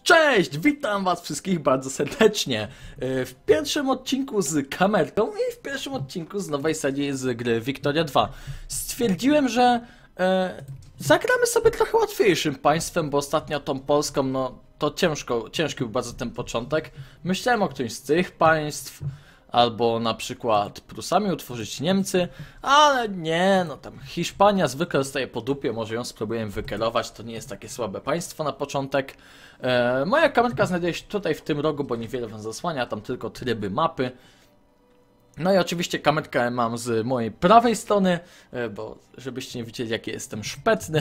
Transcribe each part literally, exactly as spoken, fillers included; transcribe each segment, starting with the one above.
Cześć, witam was wszystkich bardzo serdecznie w pierwszym odcinku z kamerką i w pierwszym odcinku z nowej serii z gry Wiktoria dwa. Stwierdziłem, że e, zagramy sobie trochę łatwiejszym państwem, bo ostatnio tą Polską, no to ciężko, ciężki był bardzo ten początek. Myślałem o którymś z tych państw, albo na przykład Prusami utworzyć Niemcy, ale nie, no tam Hiszpania zwykle zostaje po dupie, może ją spróbuję wykierować, to nie jest takie słabe państwo na początek. E, moja kamerka znajduje się tutaj w tym rogu, bo niewiele wam zasłania, tam tylko tryby mapy. No i oczywiście kamerkę mam z mojej prawej strony, e, bo żebyście nie widzieli jaki jestem szpetny.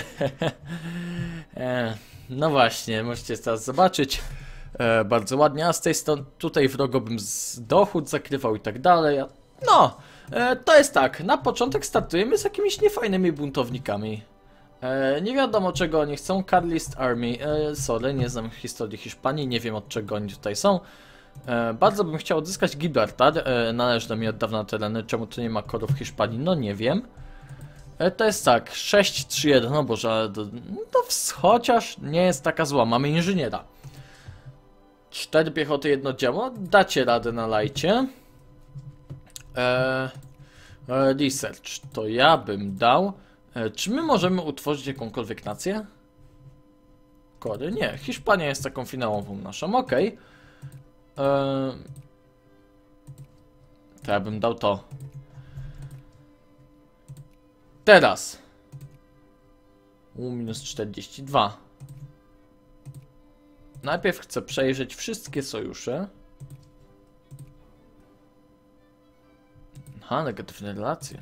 e, no właśnie, możecie teraz zobaczyć. E, bardzo ładnie, a z tej strony tutaj wrogo bym z dochód zakrywał i tak dalej. No, e, to jest tak, na początek startujemy z jakimiś niefajnymi buntownikami. E, nie wiadomo czego oni chcą, Carlist Army, e, sorry, nie znam historii Hiszpanii, nie wiem od czego oni tutaj są. E, bardzo bym chciał odzyskać Gibraltar, e, należy do mi od dawna tereny, czemu tu nie ma korów w Hiszpanii, no nie wiem. E, to jest tak, sześć trzy jeden, no boże, ale to, no to chociaż nie jest taka zła, mamy inżyniera. Cztery piechoty, jedno działo. Dacie radę na lajcie. Eee, research. To ja bym dał. Eee, czy my możemy utworzyć jakąkolwiek nację? Kory? Nie. Hiszpania jest taką finałową naszą. Okej. Okay. Eee, to ja bym dał to. Teraz. U minus czterdzieści dwa. Najpierw chcę przejrzeć wszystkie sojusze. Aha, negatywne relacje.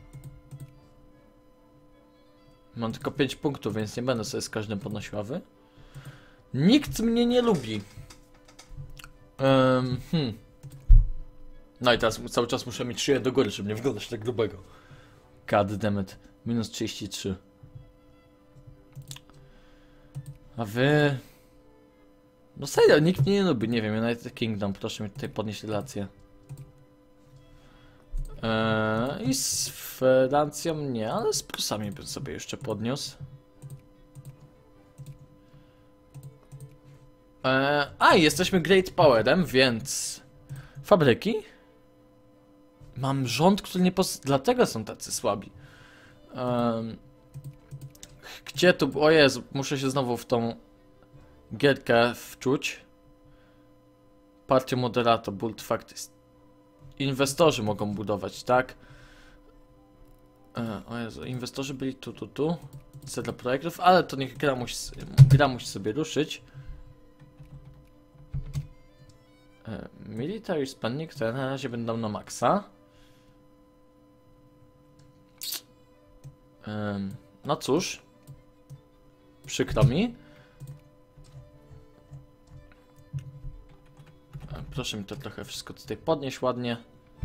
Mam tylko pięć punktów, więc nie będę sobie z każdym podnosił ławy. Nikt mnie nie lubi. Um, hmm. No i teraz cały czas muszę mieć szyję do góry, żeby nie wyglądać tak grubego. God damn it. Minus trzydzieści trzy. A wy... No serio, nikt mnie nie lubi, nie wiem, United Kingdom, proszę mi tutaj podnieść relację. Eee, I z Francją nie, ale z Prusami bym sobie jeszcze podniósł. Eee, a, jesteśmy Great Powerem, więc... Fabryki? Mam rząd, który nie pos... Dlatego są tacy słabi. Eee, gdzie tu... O Jezu, muszę się znowu w tą... gierkę wczuć. Partia moderato, build factories. Inwestorzy mogą budować, tak? E, o Jezu, inwestorzy byli tu, tu, tu. Zero projektów, ale to niech gra musi, gra musi sobie ruszyć. E, military spending, to na razie będą na maksa. E, no cóż. Przykro mi. Proszę mi to trochę wszystko tutaj podnieść ładnie.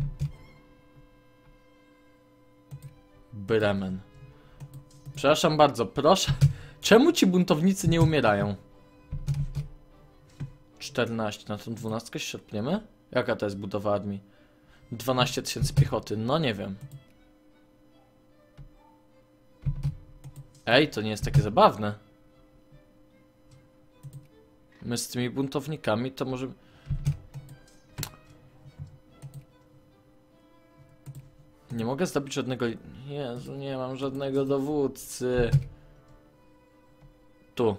Bremen. Przepraszam bardzo, proszę. Czemu ci buntownicy nie umierają? czternaście, na tą dwunastkę się szarpniemy? Jaka to jest budowa armii? dwanaście tysięcy piechoty, no nie wiem. Ej, to nie jest takie zabawne. My z tymi buntownikami to może... Nie mogę zdobyć żadnego... Jezu, nie mam żadnego dowódcy. Tu.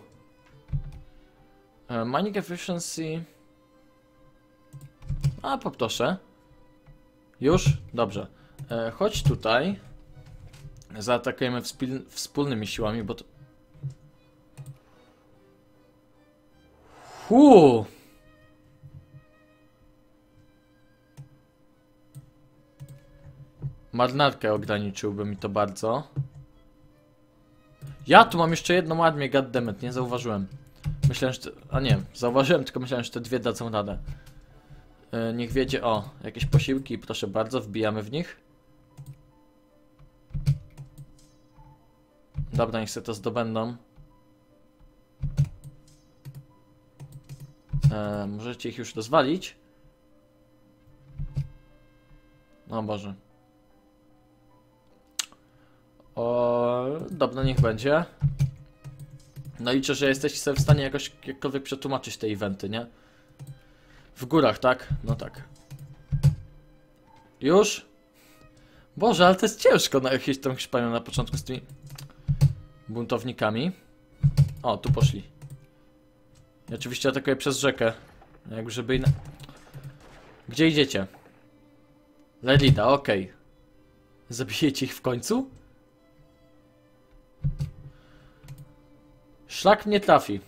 Uh, mining efficiency... A, poproszę. Już? Dobrze. E, chodź tutaj. Zaatakujemy wspólnymi siłami, bo to... Huu! Marynarkę ograniczyłby mi to bardzo. Ja tu mam jeszcze jedną armię, goddammit, nie zauważyłem. Myślałem, że... Te... A nie, zauważyłem, tylko myślałem, że te dwie dadzą radę. Yy, niech wiedzie, o, jakieś posiłki, proszę bardzo, wbijamy w nich. Dobra, niech sobie to zdobędą. Yy, możecie ich już rozwalić. O Boże. O, dobra, niech będzie. No liczę, że jesteście sobie w stanie jakoś jakkolwiek przetłumaczyć te eventy, nie? W górach, tak? No tak. Już? Boże, ale to jest ciężko na jakieś tą Hiszpanią na początku z tymi buntownikami. O, tu poszli. I oczywiście atakuję przez rzekę. Jakby żeby inna... Gdzie idziecie? Lerida, okej. Okay. Zabijecie ich w końcu? Szlak mnie trafi.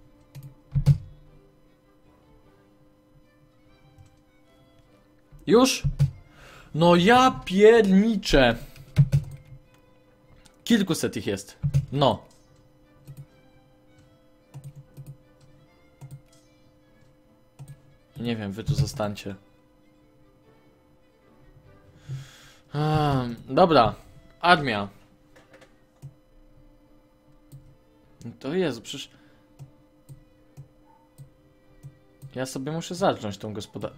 Już? No ja pierniczę. Kilkuset ich jest. No. Nie wiem, wy tu zostańcie. Hmm, dobra. Armia. To Jezu, przecież... Ja sobie muszę zacząć tą gospodarkę.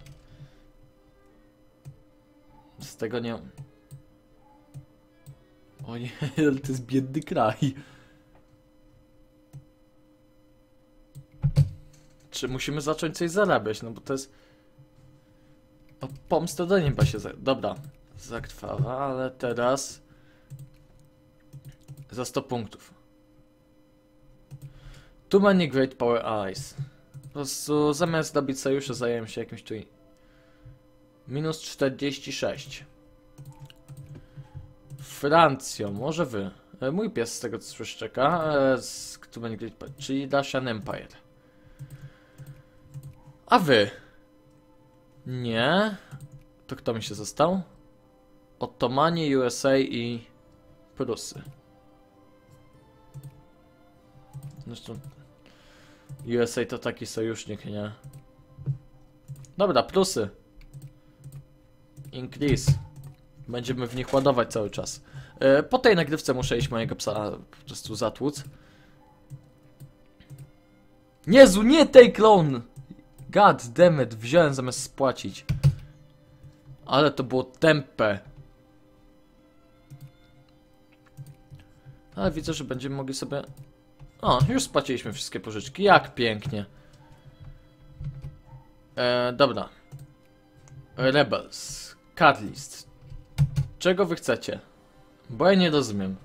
Z tego nie... O nie, ale to jest biedny kraj. Czy musimy zacząć coś zarabiać? No bo to jest... O, pomstę do nieba się... Za... Dobra. Zakrwawa, ale teraz... Za sto punktów. Too many great power allies. Po prostu zamiast zdobyć sojusze zająłem się jakimś tu... Minus czterdzieści sześć. Francją, może wy. E, mój pies z tego co słyszę czeka. E, z Too many great power, czyli Russian Empire. A wy? Nie. To kto mi się został? Ottomani, U S A i Prusy. Zresztą U S A to taki sojusznik, nie? Dobra, Prusy. Increase. Będziemy w nich ładować cały czas. E, po tej nagrywce muszę iść mojego psa po prostu zatłuc. Jezu, nie tej klon! God damn it, wziąłem zamiast spłacić. Ale to było tępe. Ale widzę, że będziemy mogli sobie... O, już spłaciliśmy wszystkie pożyczki. Jak pięknie. E, dobra. Rebels. Card list. Czego wy chcecie? Bo ja nie rozumiem.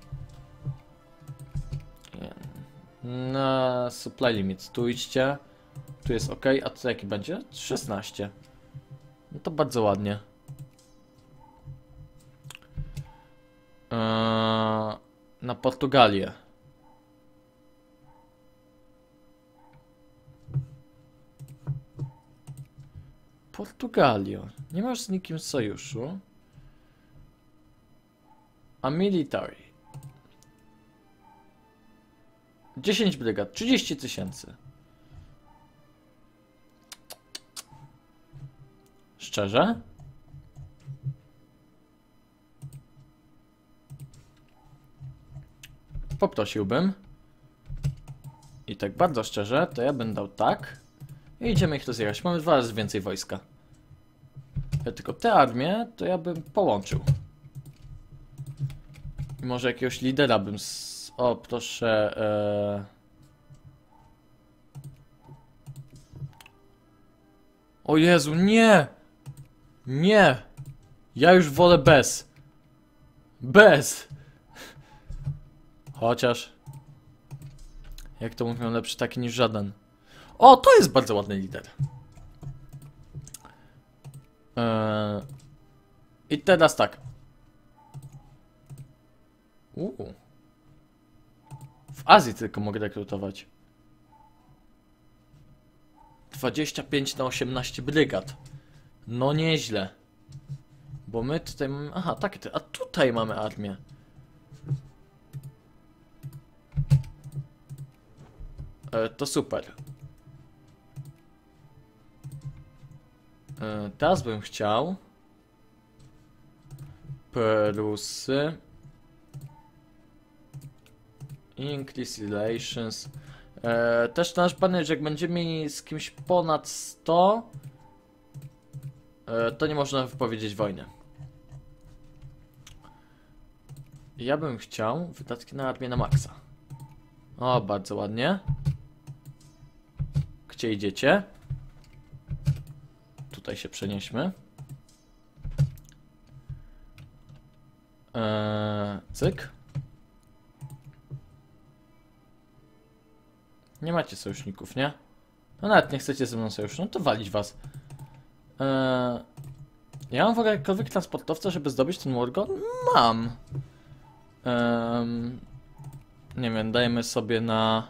Na supply limit. Tu idźcie. Tu jest ok. A tu jaki będzie? szesnaście. No to bardzo ładnie. Eee, na Portugalię. Portugalio. Nie masz z nikim sojuszu. A military. dziesięć brygad. trzydzieści tysięcy. Szczerze? Poprosiłbym. I tak bardzo szczerze, to ja bym dał tak. I idziemy ich rozjechać. Mamy dwa razy więcej wojska. Ja tylko tę armię, to ja bym połączył. I może jakiegoś lidera bym... S o, proszę... E... O Jezu, nie! Nie! Ja już wolę bez. Bez! Chociaż... Jak to mówią, lepszy taki niż żaden. O, to jest bardzo ładny lider. Eee... I teraz tak. Uuu. W Azji tylko mogę rekrutować. dwadzieścia pięć na osiemnaście brygad. No nieźle. Bo my tutaj mamy... Aha, takie... A tutaj mamy armię. E, to super. E, teraz bym chciał... Prusy. Increase relations. E, też nasz banner, że jak będziemy mieli z kimś ponad sto, e, to nie można wypowiedzieć wojny. Ja bym chciał wydatki na armię na maksa. O, bardzo ładnie. Gdzie idziecie? Tutaj się przenieśmy. Eee, cyk. Nie macie sojuszników, nie? No nawet nie chcecie ze mną sojuszu, no to walić was. Eee, ja mam w ogóle jakkolwiek transportowca, żeby zdobyć ten Morgon? Mam. Eee, nie wiem, dajmy sobie na...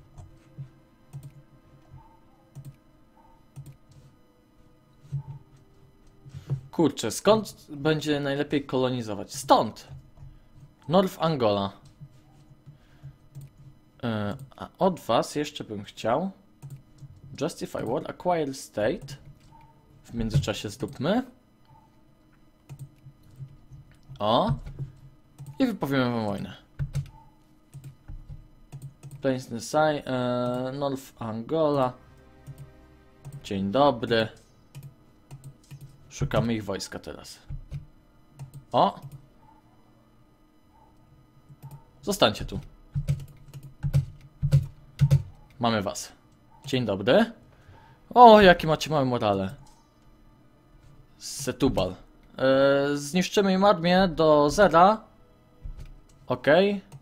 Kurczę, skąd będzie najlepiej kolonizować? Stąd! North Angola. Yy, a od was jeszcze bym chciał Justify War, Acquire State. W międzyczasie zróbmy. O! I wypowiemy wam wojnę. Plains Nisai, yy, North Angola. Dzień dobry. Szukamy ich wojska teraz. O! Zostańcie tu. Mamy was. Dzień dobry. O, jakie macie małe morale. Setubal. Eee, zniszczymy im armię do zera. Okej. Okay.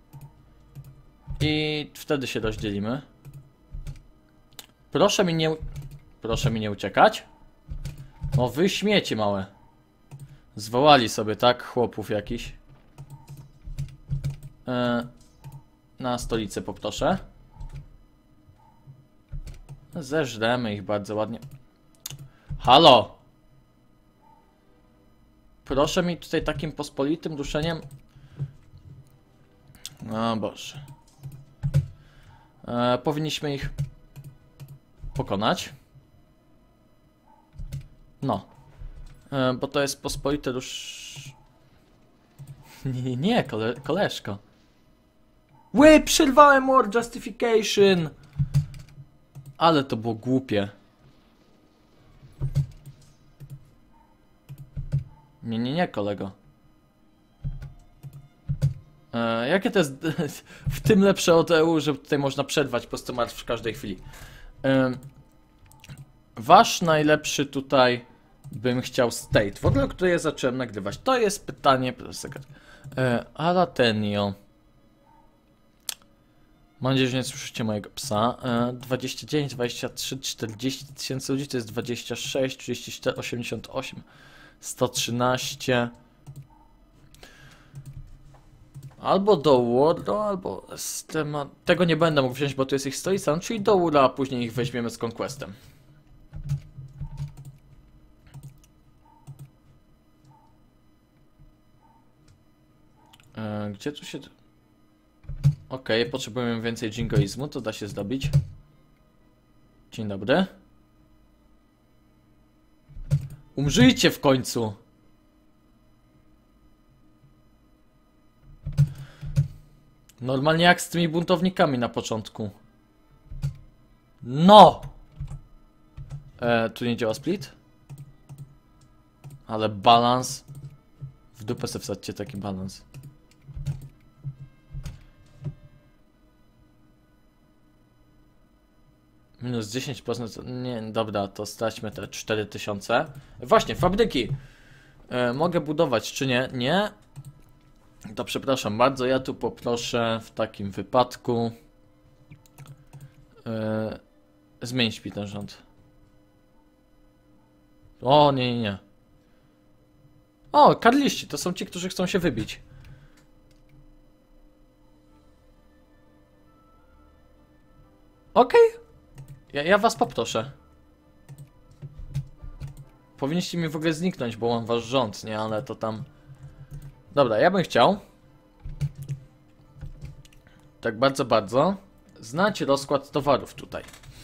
I wtedy się rozdzielimy. Proszę mi nie... Proszę mi nie uciekać. O, wy śmiecie małe. Zwołali sobie, tak? Chłopów jakiś. Eee, na stolicę poproszę. Zeżremy ich bardzo ładnie. Halo! Proszę mi tutaj takim pospolitym ruszeniem. O Boże. E, powinniśmy ich pokonać. No. E, bo to jest pospolite rusz... Nie, nie, nie, kole koleżko. Ły, przerwałem War Justification! Ale to było głupie. Nie, nie, nie, kolego. E, jakie to jest w tym lepsze od E U, że tutaj można przerwać po prostu marsz w każdej chwili. E, wasz najlepszy tutaj bym chciał state, w ogóle który ja zacząłem nagrywać. To jest pytanie, e, Alatenio. Mam nadzieję, że nie słyszycie mojego psa. E, dwadzieścia dziewięć, dwadzieścia trzy, czterdzieści tysięcy ludzi to jest dwadzieścia sześć, trzydzieści cztery, osiemdziesiąt osiem, sto trzynaście. Albo do Wardo, albo z temat... Tego nie będę mógł wziąć, bo to jest ich stolica, no, czyli do Ura, a później ich weźmiemy z Conquestem. E, gdzie tu się... Okej, okay, potrzebujemy więcej jingoizmu, to da się zdobyć. Dzień dobry. Umrzyjcie w końcu! Normalnie jak z tymi buntownikami na początku. No! E, tu nie działa split? Ale balans. W dupę sobie wsadźcie taki balans. Minus dziesięć procent. Nie, dobra, to straćmy te cztery tysiące. Właśnie, fabryki. E, mogę budować, czy nie? Nie. To przepraszam bardzo, ja tu poproszę w takim wypadku e, zmienić mi ten rząd. O, nie, nie, nie. O, karliści, to są ci, którzy chcą się wybić. Okej. Okay. Ja, ja was poproszę. Powinniście mi w ogóle zniknąć, bo mam wasz rząd, nie? Ale to tam... Dobra, ja bym chciał... Tak bardzo, bardzo... znać rozkład towarów tutaj.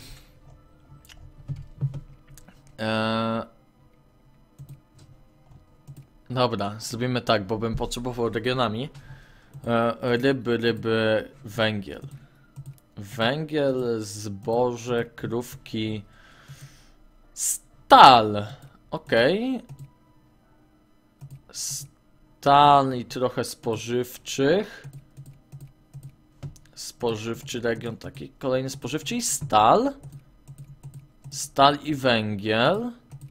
Eee... Dobra, zrobimy tak, bo bym potrzebował regionami. Eee, ryby, ryby, węgiel. Węgiel, zboże, krówki, stal. Okej. Okay. Stal i trochę spożywczych. Spożywczy region, taki kolejny spożywczy i stal. Stal i węgiel.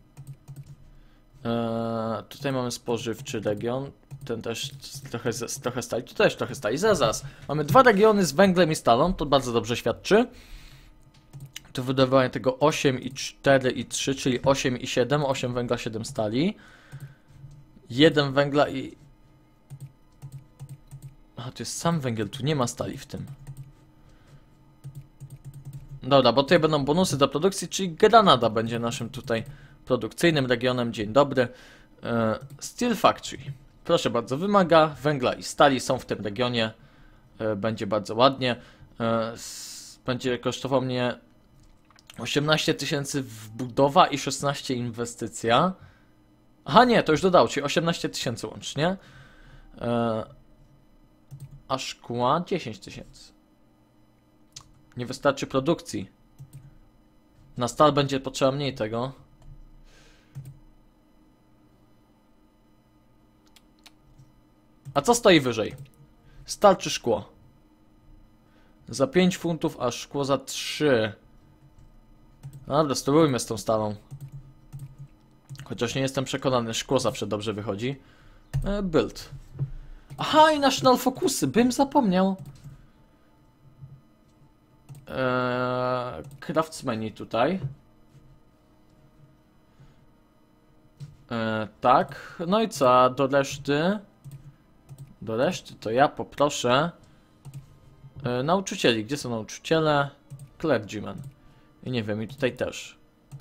Eee, tutaj mamy spożywczy region. Ten też trochę, trochę stali. Tu też trochę stali. Zaraz. Mamy dwa regiony z węglem i stalą. To bardzo dobrze świadczy. Tu wydawanie tego osiem i cztery i trzy, czyli osiem i siedem. osiem węgla, siedem stali. jeden węgla i... A, to jest sam węgiel. Tu nie ma stali w tym. Dobra, bo tutaj będą bonusy do produkcji, czyli Granada będzie naszym tutaj produkcyjnym regionem. Dzień dobry. E, Steel Factory. Proszę bardzo, wymaga węgla i stali, są w tym regionie. E, będzie bardzo ładnie. E, s, będzie kosztowało mnie osiemnaście tysięcy budowa i szesnaście inwestycja. Aha, nie, to już dodał, czyli osiemnaście tysięcy łącznie. E, a szkła dziesięć tysięcy. Nie wystarczy produkcji. Na stal będzie potrzeba mniej tego. A co stoi wyżej? Stal czy szkło? Za pięć funtów, a szkło za trzy. Dobra, spróbujmy z tą stalą. Chociaż nie jestem przekonany, szkło zawsze dobrze wychodzi. E, build. Aha, i National Focusy, bym zapomniał. Eee, craftsmeni tutaj. Eee, tak, no i co, a do reszty? Do reszty to ja poproszę eee, nauczycieli. Gdzie są nauczyciele? Clergyman. I nie wiem, i tutaj też.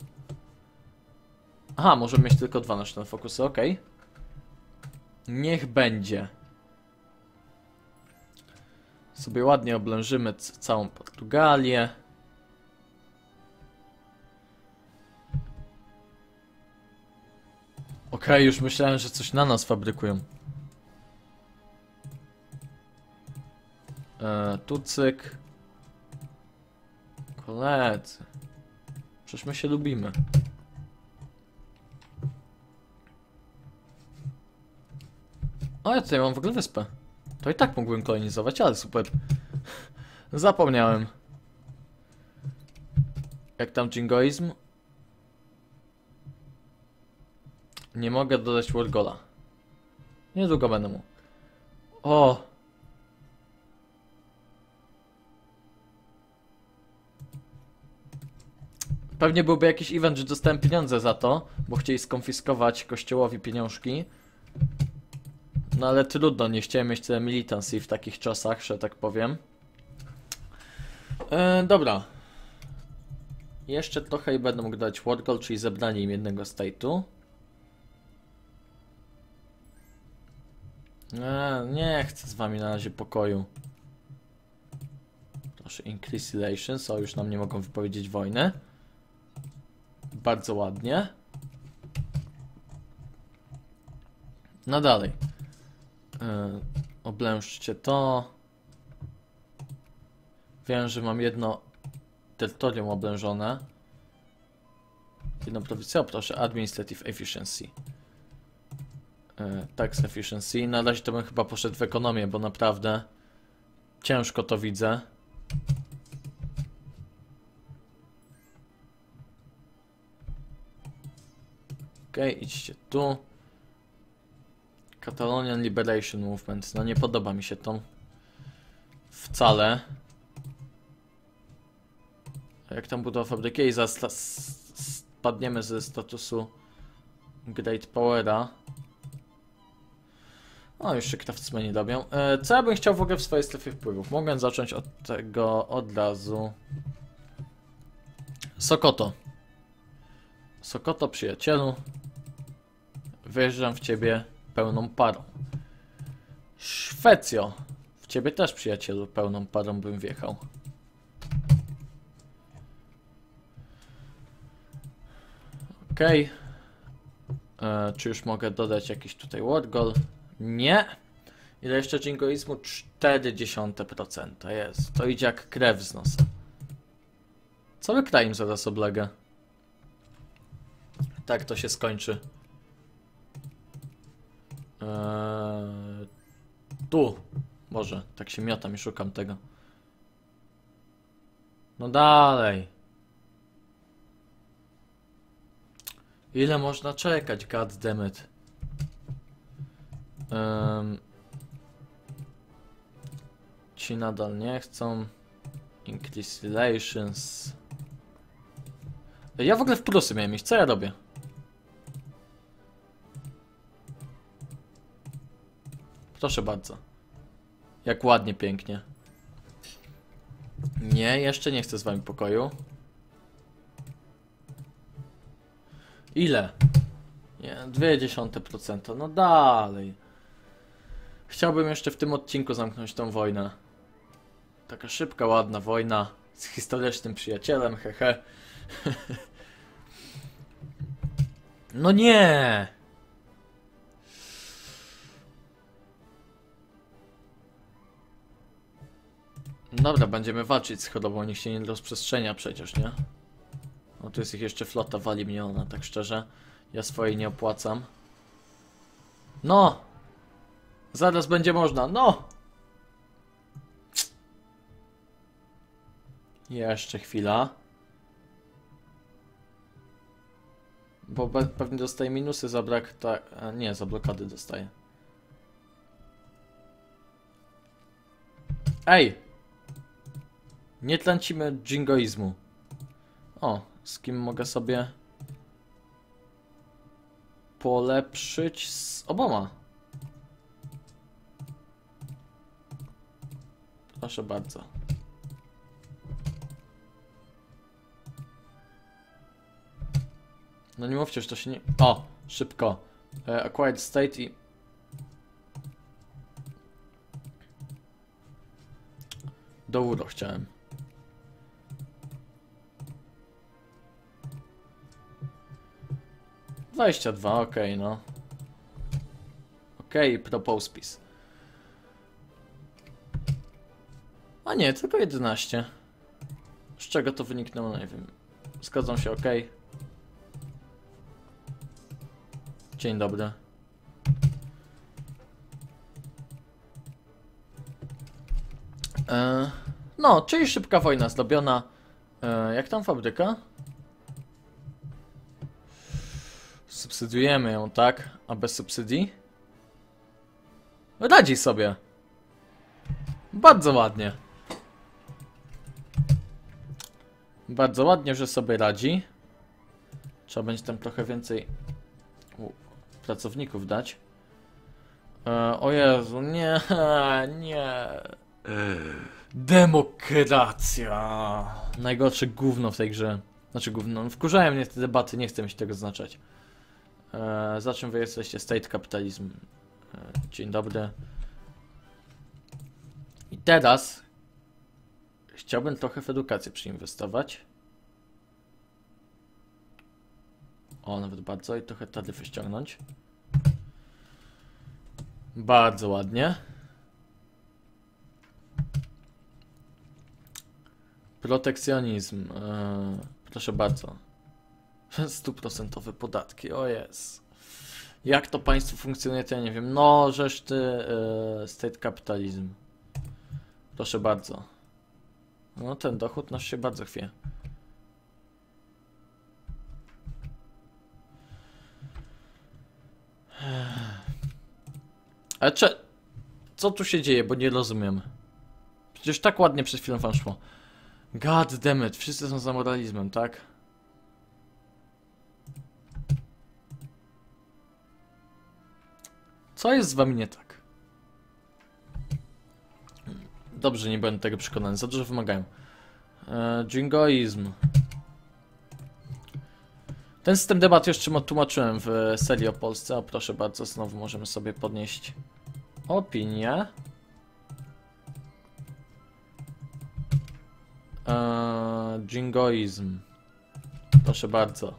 Aha, możemy mieć tylko dwa nasze focusy, ok. Niech będzie. Sobie ładnie oblężymy całą Portugalię. Ok, już myślałem, że coś na nas fabrykują. E, tu cyk. Koledzy. Przecież my się lubimy. O, ja tutaj mam w ogóle wyspę. To i tak mógłbym kolonizować, ale super. Zapomniałem. Jak tam jingoizm? Nie mogę dodać Wargola. Niedługo będę mógł. O! Pewnie byłby jakiś event, że dostałem pieniądze za to, bo chcieli skonfiskować kościołowi pieniążki. No ale trudno, nie chciałem mieć tyle militancji w takich czasach, że tak powiem. E, dobra. Jeszcze trochę i będę mógł dać Wargol, czyli zebranie im jednego state'u. E, nie chcę z wami na razie pokoju. Proszę, increase relations. O, już nam nie mogą wypowiedzieć wojny. Bardzo ładnie. No dalej. Yy, oblężcie to. Wiem, że mam jedno terytorium oblężone. Jedną prowincję. O, proszę, administrative efficiency. Yy, tax efficiency. Na razie to bym chyba poszedł w ekonomię, bo naprawdę ciężko to widzę. Okej, okay, idźcie tu. Catalonian Liberation Movement. No nie podoba mi się to wcale. Jak tam budowa fabryki i spadniemy ze statusu Great Powera. O, już się craftsmeni robią. E, co ja bym chciał w ogóle w swojej strefie wpływów? Mogę zacząć od tego od razu. Sokoto. Sokoto, przyjacielu. Wjeżdżam w ciebie pełną parą. Szwecjo. W ciebie też, przyjacielu, pełną parą bym wjechał. Okej. Okay. Czy już mogę dodać jakiś tutaj word goal? Nie. Ile jeszcze jingoizmu? cztery procent. Jest. To idzie jak krew z nosa. Cały kraj im zaraz oblega. Tak to się skończy. Eee, tu. Może. Tak się miotam i szukam tego. No dalej. Ile można czekać, god damn it. Um, ci nadal nie chcą. Increase relations. Ja w ogóle w plusy miałem iść, co ja robię? Proszę bardzo. Jak ładnie, pięknie. Nie, jeszcze nie chcę z wami pokoju. Ile? Nie, dwie dziesiąte procent. No dalej. Chciałbym jeszcze w tym odcinku zamknąć tą wojnę. Taka szybka, ładna wojna z historycznym przyjacielem, hehe. No nie! Dobra, będziemy walczyć z chorobą, niech się nie rozprzestrzenia przecież, nie? No tu jest ich jeszcze flota, wali mnie ona, tak szczerze. Ja swojej nie opłacam. No! Zaraz będzie można, no! Jeszcze chwila. Bo pewnie dostaje minusy za brak, tak... Nie, za blokady dostaje. Ej! Nie tlancimy jingoizmu. O, z kim mogę sobie polepszyć? Z oboma. Proszę bardzo. No nie mówcie, że to się nie... O, szybko. E, acquired state i... Do Uro chciałem. dwadzieścia dwa, okej, okay, no. Okej, okay, propose peace. A nie, tylko jedenaście. Z czego to wyniknęło, nie wiem. Zgadzam się, okej. Okay. Dzień dobry. E, no, czyli szybka wojna zrobiona. E, jak tam fabryka? Subsydiujemy ją, tak? A bez subsydii? Radzi sobie. Bardzo ładnie. Bardzo ładnie, że sobie radzi. Trzeba będzie tam trochę więcej u, pracowników dać. E, o Jezu, nie, nie. Demokracja. Najgorsze gówno w tej grze. Znaczy gówno, wkurzają mnie te debaty, nie chcę mi się tego znaczać. E, za czym wy jesteście? State Capitalism. E, dzień dobry. I teraz chciałbym trochę w edukację przyinwestować. O, nawet bardzo. I trochę taryfy ściągnąć. Bardzo ładnie. Protekcjonizm. E, proszę bardzo. Stuprocentowe podatki. O jest. Jak to państwo funkcjonuje, to ja nie wiem. No, żeż ty e, state capitalism. Proszę bardzo. No, ten dochód nasz się bardzo chwie. Ale cze... Co tu się dzieje, bo nie rozumiem. Przecież tak ładnie przed chwilą wam szło. God damn it, wszyscy są za moralizmem, tak? Co jest z wami nie tak? Dobrze, nie będę tego przekonany, za dużo wymagają. Eee, jingoizm. Ten system debat już czym tłumaczyłem w serii o Polsce. O, proszę bardzo, znowu możemy sobie podnieść opinię. Eee, jingoizm. Proszę bardzo.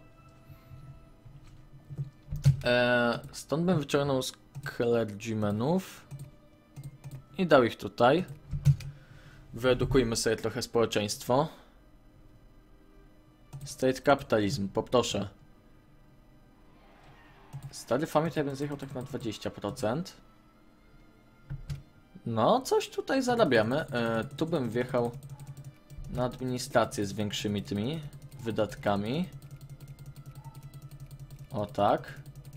Eee, stąd bym wyciągnął z clergymanów i dał ich tutaj. Wyedukujmy sobie trochę społeczeństwo. State capitalism, poproszę. Z taryfami to ja bym zjechał tak na dwadzieścia procent. No, coś tutaj zarabiamy. E, tu bym wjechał na administrację z większymi tymi wydatkami. O tak.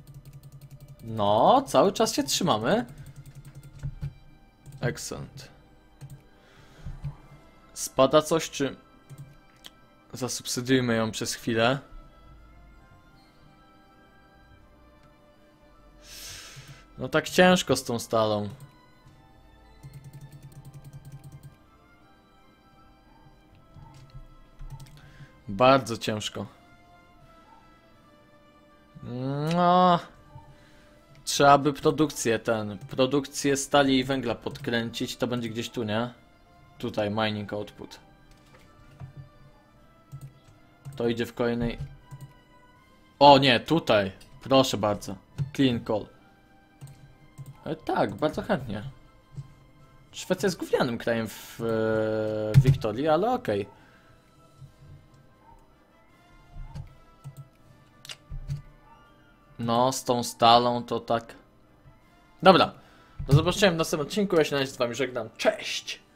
No, cały czas się trzymamy. Excellent. Spada coś, czy... Zasubsydiujmy ją przez chwilę. No tak ciężko z tą stalą. Bardzo ciężko. No... Trzeba by produkcję ten... Produkcję stali i węgla podkręcić. To będzie gdzieś tu, nie? Tutaj, mining output. To idzie w kolejnej... O nie, tutaj. Proszę bardzo. Clean coal. Ale tak, bardzo chętnie. Szwecja jest gównianym krajem w e, Wiktorii, ale okej. Okay. No, z tą stalą to tak. Dobra. Do zobaczenia w następnym odcinku. Ja się na razie z wami żegnam. Cześć!